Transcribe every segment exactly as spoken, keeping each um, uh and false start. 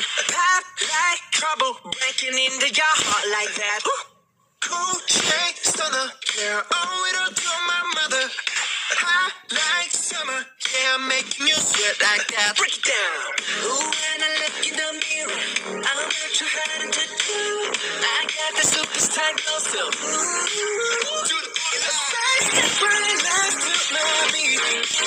Pop like trouble breaking into your heart like that. Ooh. Cool, straight, stunner, yeah, owe it all to my mother. Hot like summer, yeah, I'm making you sweat like that. Break it down. Ooh, when I look in the mirror, I'm not too hard to do. I got the superstar glow, so ooh, do the boogie line. Step right left to my beat.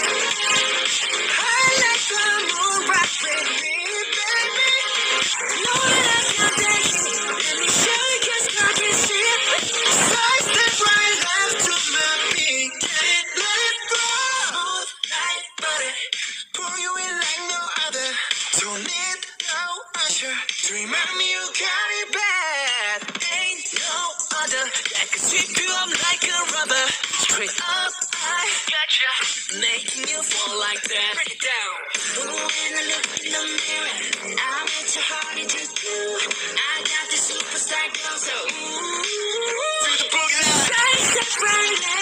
I like the moon rock with me, baby. Know that I can take it. Let me show you 'cause I can see it. Side step right left to my beat. Can't let it go. Smooth like butter. Pour you in like no other. Don't need no usher to remind me you got it bad. Ain't no other that can sweep you up like a rubber. Straight up, I gotcha. Making you fall like that. Break it down. Ooh, when I look in the mirror, I'm at your heart to do. I got the superstar glow, so ooh. Do the boogie line. Side step right now.